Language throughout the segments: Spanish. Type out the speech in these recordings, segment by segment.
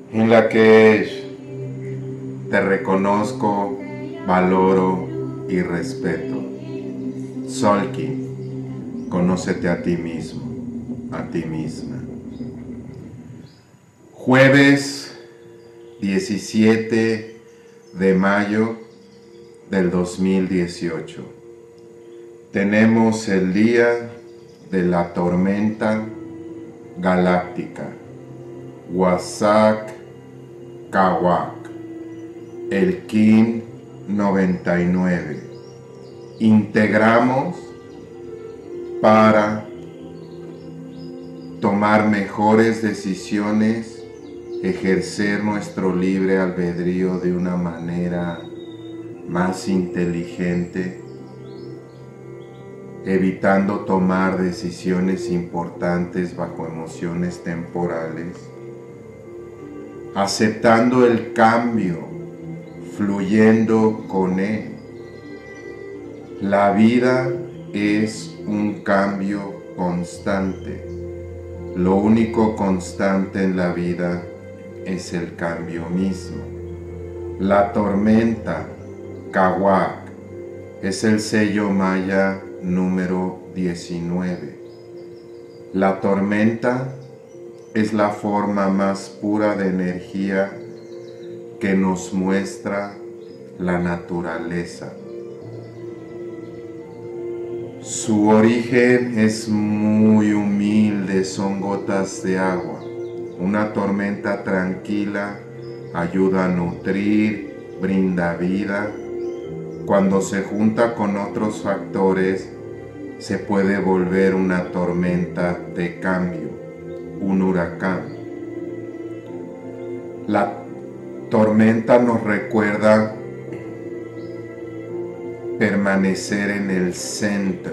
en la que te reconozco, valoro y respeto. Solki, conócete a ti mismo, a ti misma. Jueves 17 de mayo del 2018. Tenemos el día de la tormenta galáctica, Wasak Kawak, el Kin 99. Integramos para tomar mejores decisiones, ejercer nuestro libre albedrío de una manera más inteligente, evitando tomar decisiones importantes bajo emociones temporales, aceptando el cambio, fluyendo con él. La vida es un cambio constante. Lo único constante en la vida es el cambio mismo. La tormenta Kawak es el sello maya número 19. La tormenta es la forma más pura de energía que nos muestra la naturaleza. Su origen es muy humilde, son gotas de agua. Una tormenta tranquila ayuda a nutrir, brinda vida. Cuando se junta con otros factores, se puede volver una tormenta de cambio, un huracán. La tormenta nos recuerda permanecer en el centro,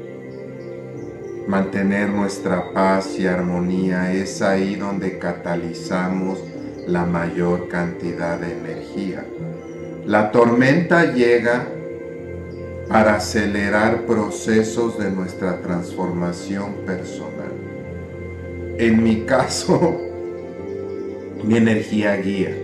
mantener nuestra paz y armonía. Es ahí donde catalizamos la mayor cantidad de energía. La tormenta llega para acelerar procesos de nuestra transformación personal. En mi caso, mi energía guía.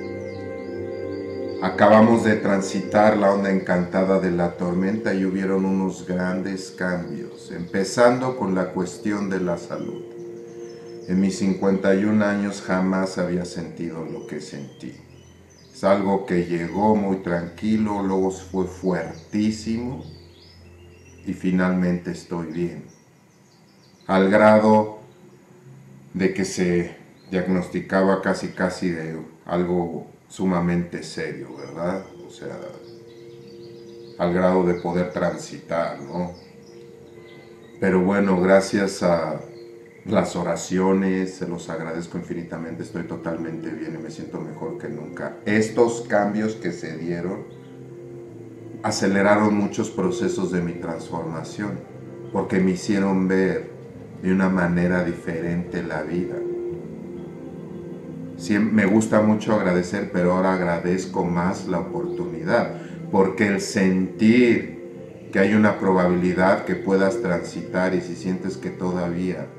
Acabamos de transitar la onda encantada de la tormenta y hubieron unos grandes cambios, empezando con la cuestión de la salud. En mis 51 años jamás había sentido lo que sentí. Es algo que llegó muy tranquilo, luego fue fuertísimo y finalmente estoy bien. Al grado de que se diagnosticaba casi de algo sumamente serio, ¿verdad? O sea, al grado de poder transitar, ¿no? Pero bueno, gracias a las oraciones, se los agradezco infinitamente, estoy totalmente bien y me siento mejor que nunca. Estos cambios que se dieron aceleraron muchos procesos de mi transformación, porque me hicieron ver de una manera diferente la vida. Sí, me gusta mucho agradecer, pero ahora agradezco más la oportunidad, porque el sentir que hay una probabilidad que puedas transitar y si sientes que todavía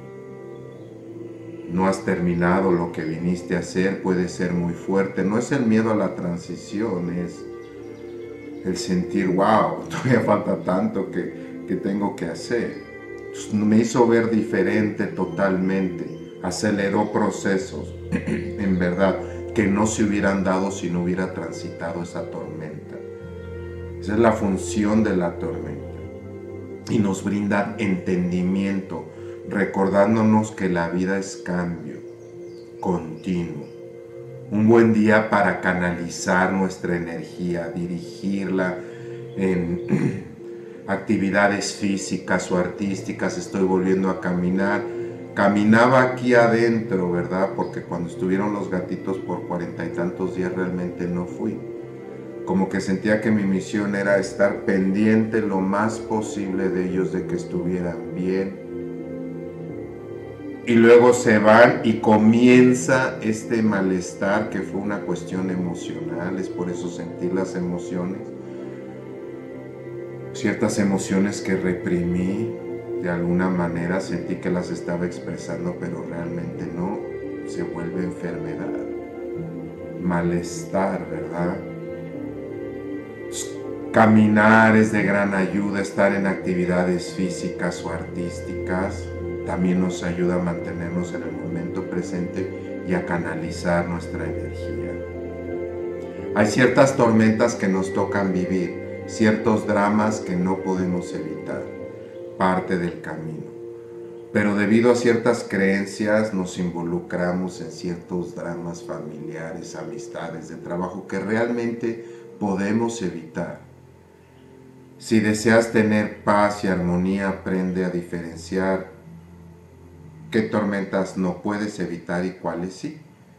no has terminado lo que viniste a hacer, puede ser muy fuerte. No es el miedo a la transición, es el sentir, wow, todavía falta tanto que tengo que hacer. Me hizo ver diferente totalmente, aceleró procesos, en verdad, que no se hubieran dado si no hubiera transitado esa tormenta. Esa es la función de la tormenta. Y nos brinda entendimiento, recordándonos que la vida es cambio continuo. Un buen día para canalizar nuestra energía, dirigirla en actividades físicas o artísticas. Estoy volviendo a caminar. Caminaba aquí adentro, ¿verdad? Porque cuando estuvieron los gatitos por 40 y tantos días realmente no fui. Como que sentía que mi misión era estar pendiente lo más posible de ellos, de que estuvieran bien. Y luego se van y comienza este malestar que fue una cuestión emocional. Es por eso sentir las emociones. Ciertas emociones que reprimí, de alguna manera sentí que las estaba expresando, pero realmente no. se vuelve enfermedad, malestar, ¿verdad? Caminar es de gran ayuda, estar en actividades físicas o artísticas también nos ayuda a mantenernos en el momento presente y a canalizar nuestra energía. Hay ciertas tormentas que nos tocan vivir, ciertos dramas que no podemos evitar, parte del camino. Pero debido a ciertas creencias nos involucramos en ciertos dramas familiares, amistades, de trabajo que realmente podemos evitar. Si deseas tener paz y armonía, aprende a diferenciar qué tormentas no puedes evitar y cuáles sí.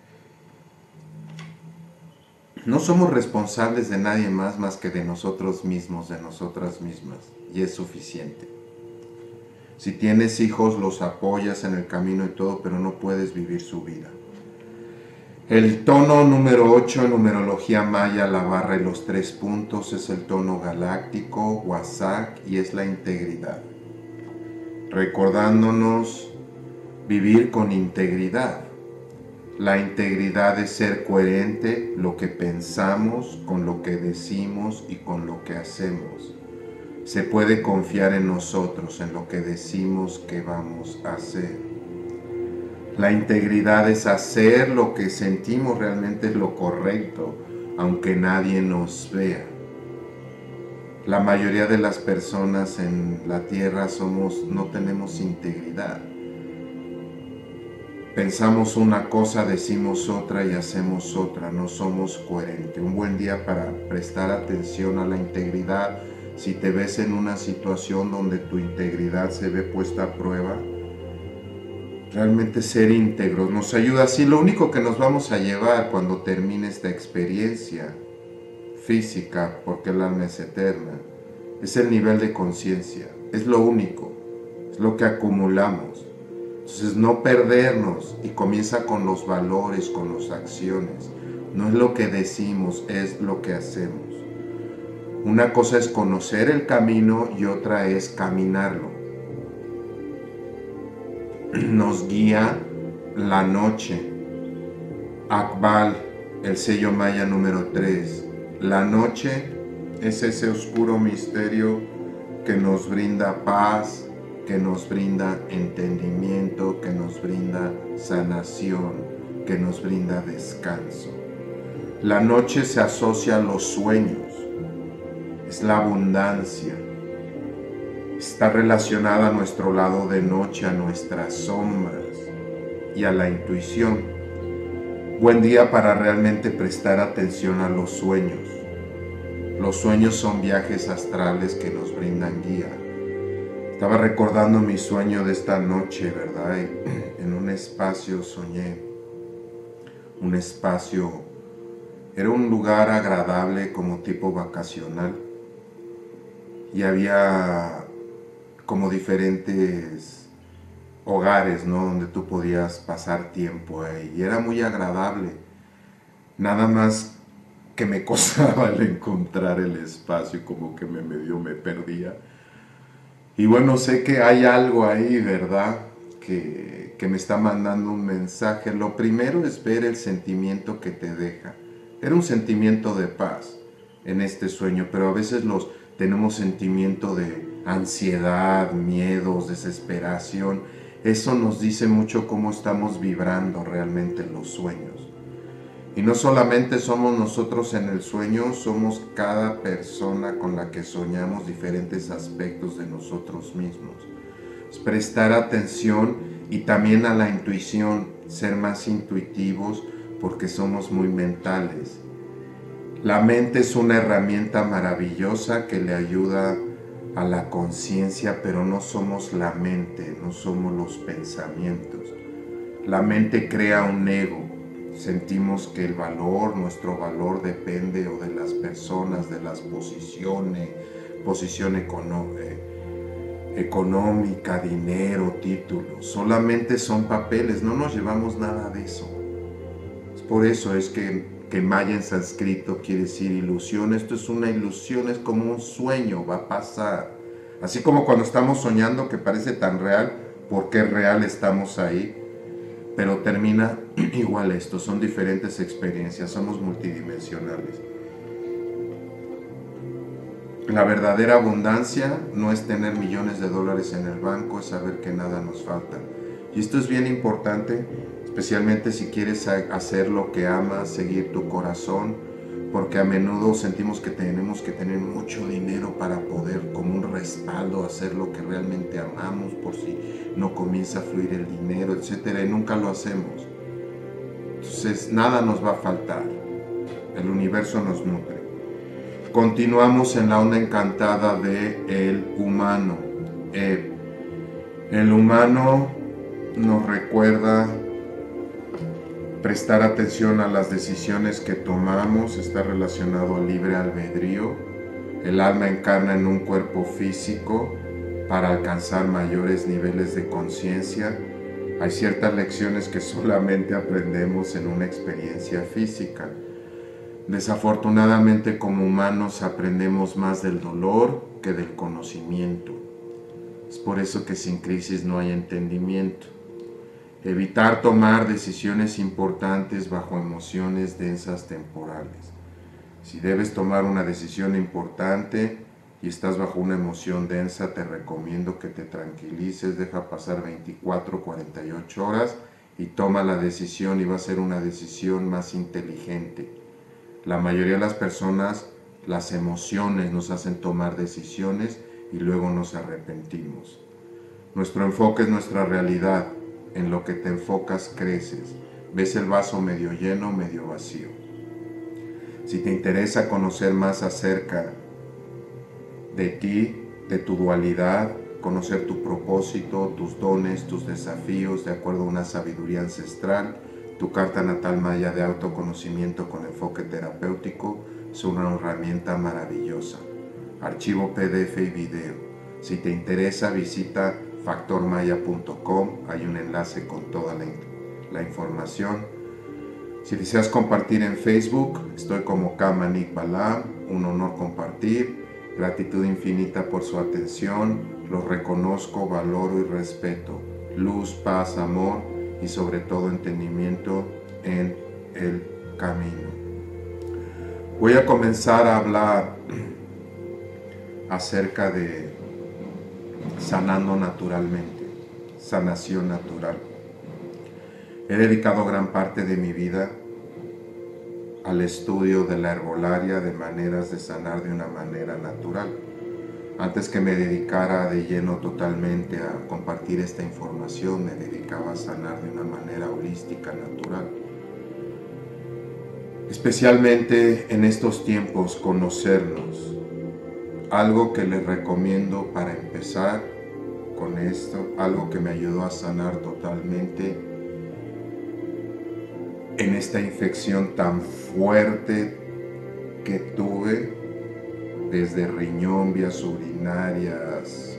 No somos responsables de nadie más que de nosotros mismos, de nosotras mismas, y es suficiente. Si tienes hijos, los apoyas en el camino y todo, pero no puedes vivir su vida. El tono número 8 en numerología maya, la barra y los 3 puntos, es el tono galáctico, Huasac, y es la integridad. Recordándonos vivir con integridad. La integridad es ser coherente lo que pensamos con lo que decimos y con lo que hacemos. Se puede confiar en nosotros, en lo que decimos que vamos a hacer. La integridad es hacer lo que sentimos realmente es lo correcto, aunque nadie nos vea. La mayoría de las personas en la tierra no tenemos integridad. Pensamos una cosa, decimos otra y hacemos otra, no somos coherentes. Un buen día para prestar atención a la integridad. Si te ves en una situación donde tu integridad se ve puesta a prueba, realmente ser íntegros nos ayuda. Así lo único que nos vamos a llevar cuando termine esta experiencia física, porque el alma es eterna, es el nivel de conciencia, es lo único, es lo que acumulamos. Entonces no perdernos, y comienza con los valores, con las acciones. No es lo que decimos, es lo que hacemos. Una cosa es conocer el camino y otra es caminarlo. Nos guía la noche. Akbal, el sello maya número 3. La noche es ese oscuro misterio que nos brinda paz, que nos brinda entendimiento, que nos brinda sanación, que nos brinda descanso. La noche se asocia a los sueños, es la abundancia, está relacionada a nuestro lado de noche, a nuestras sombras y a la intuición. Buen día para realmente prestar atención a los sueños. Los sueños son viajes astrales que nos brindan guía. Estaba recordando mi sueño de esta noche, ¿verdad? En un espacio soñé, un espacio, era un lugar agradable como tipo vacacional y había como diferentes hogares, ¿no? Donde tú podías pasar tiempo ahí y era muy agradable, nada más que me costaba el encontrar el espacio, como que me perdía. Y bueno, sé que hay algo ahí, ¿verdad? Que me está mandando un mensaje. Lo primero es ver el sentimiento que te deja. Era un sentimiento de paz en este sueño, pero a veces tenemos sentimiento de ansiedad, miedos, desesperación. Eso nos dice mucho cómo estamos vibrando realmente en los sueños. Y no solamente somos nosotros en el sueño, somos cada persona con la que soñamos diferentes aspectos de nosotros mismos. Es prestar atención y también a la intuición, ser más intuitivos porque somos muy mentales. La mente es una herramienta maravillosa que le ayuda a la conciencia, pero no somos la mente, no somos los pensamientos. La mente crea un ego. Sentimos que el valor, nuestro valor depende o de las personas, de las posiciones, posición económica, dinero, títulos. Solamente son papeles, no nos llevamos nada de eso. Es por eso es que maya en sánscrito quiere decir ilusión. Esto es una ilusión, es como un sueño, va a pasar. Así como cuando estamos soñando que parece tan real, porque es real, estamos ahí, pero termina Igual esto, son diferentes experiencias, somos multidimensionales. La verdadera abundancia no es tener millones de dólares en el banco, es saber que nada nos falta. Y esto es bien importante, especialmente si quieres hacer lo que amas, seguir tu corazón, porque a menudo sentimos que tenemos que tener mucho dinero para poder, como un respaldo, hacer lo que realmente amamos, por si no comienza a fluir el dinero, etcétera, y nunca lo hacemos. Entonces nada nos va a faltar, el universo nos nutre. Continuamos en la onda encantada de el humano. El humano nos recuerda prestar atención a las decisiones que tomamos, está relacionado al libre albedrío. El alma encarna en un cuerpo físico para alcanzar mayores niveles de conciencia. Hay ciertas lecciones que solamente aprendemos en una experiencia física. Desafortunadamente, como humanos aprendemos más del dolor que del conocimiento. Es por eso que sin crisis no hay entendimiento. Evitar tomar decisiones importantes bajo emociones densas temporales. Si debes tomar una decisión importante y estás bajo una emoción densa, te recomiendo que te tranquilices, deja pasar 24, 48 horas y toma la decisión, y va a ser una decisión más inteligente. La mayoría de las personas, las emociones nos hacen tomar decisiones y luego nos arrepentimos. Nuestro enfoque es nuestra realidad. En lo que te enfocas creces. Ves el vaso medio lleno, medio vacío. Si te interesa conocer más acerca de ti, de tu dualidad, conocer tu propósito, tus dones, tus desafíos de acuerdo a una sabiduría ancestral, tu carta natal maya de autoconocimiento con enfoque terapéutico es una herramienta maravillosa. Archivo PDF y video. Si te interesa, visita factormaya.com, hay un enlace con toda la información. Si deseas compartir en Facebook, estoy como Kamanik Balam, un honor compartir, gratitud infinita por su atención, los reconozco, valoro y respeto, luz, paz, amor y sobre todo entendimiento en el camino. Voy a comenzar a hablar acerca de sanando naturalmente, sanación natural. He dedicado gran parte de mi vida al estudio de la herbolaria, de maneras de sanar de una manera natural. Antes que me dedicara de lleno totalmente a compartir esta información, me dedicaba a sanar de una manera holística, natural. Especialmente en estos tiempos, conocernos. Algo que les recomiendo para empezar con esto, algo que me ayudó a sanar totalmente en esta infección tan fuerte que tuve, desde riñón, vías urinarias,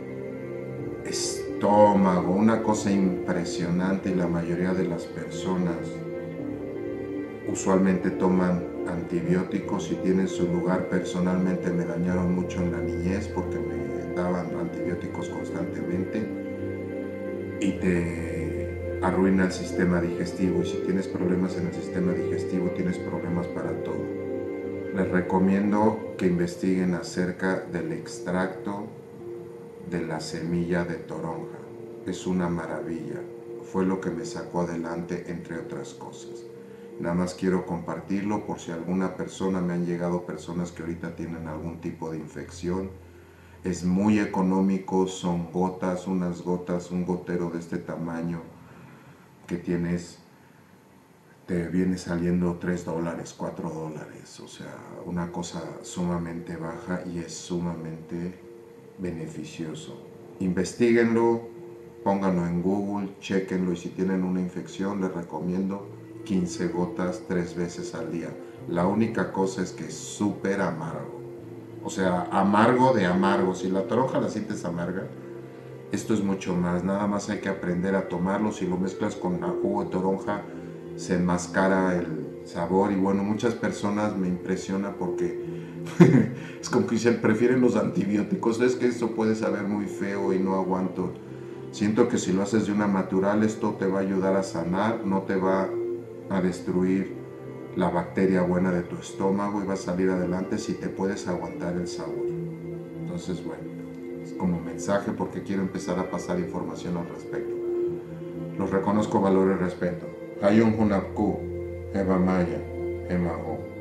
estómago, una cosa impresionante, y la mayoría de las personas usualmente toman antibióticos y tienen su lugar. Personalmente me dañaron mucho en la niñez porque me daban antibióticos constantemente y te arruina el sistema digestivo, y si tienes problemas en el sistema digestivo tienes problemas para todo. Les recomiendo que investiguen acerca del extracto de la semilla de toronja. Es una maravilla, fue lo que me sacó adelante, entre otras cosas. Nada más quiero compartirlo por si alguna persona, me han llegado personas que ahorita tienen algún tipo de infección. Es muy económico, son gotas, unas gotas, un gotero de este tamaño que tienes, te viene saliendo $3, $4, o sea, una cosa sumamente baja y es sumamente beneficioso. Investíguenlo, pónganlo en Google, chequenlo, y si tienen una infección les recomiendo 15 gotas 3 veces al día. La única cosa es que es súper amargo, o sea, amargo de amargo. Si la toronja la sientes amarga, esto es mucho más. Nada más hay que aprender a tomarlo. Si lo mezclas con jugo de toronja se enmascara el sabor. Y bueno, muchas personas me impresiona porque es como que dicen, prefieren los antibióticos. Es que esto puede saber muy feo y no aguanto. Siento que si lo haces de una natural, esto te va a ayudar a sanar, no te va a destruir la bacteria buena de tu estómago y vas a salir adelante si te puedes aguantar el sabor. Entonces, bueno, es como mensaje porque quiero empezar a pasar información al respecto. Los reconozco, valoro y respeto. Hayun Hunapku, Eva Maya, Ema O.